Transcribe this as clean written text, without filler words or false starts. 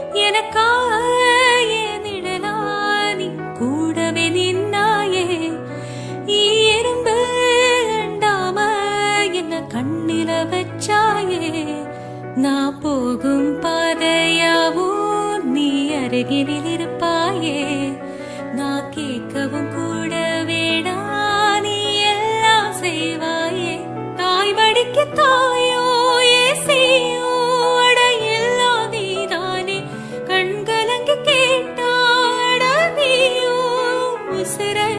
எனக்காக என் நிழலா நீ கூடவே நின்னாயே. எறும்பு அண்டாம என்ன கண்ணில வச்சாயே. நான் போகும் பாதையாவும் நீ அருகினில்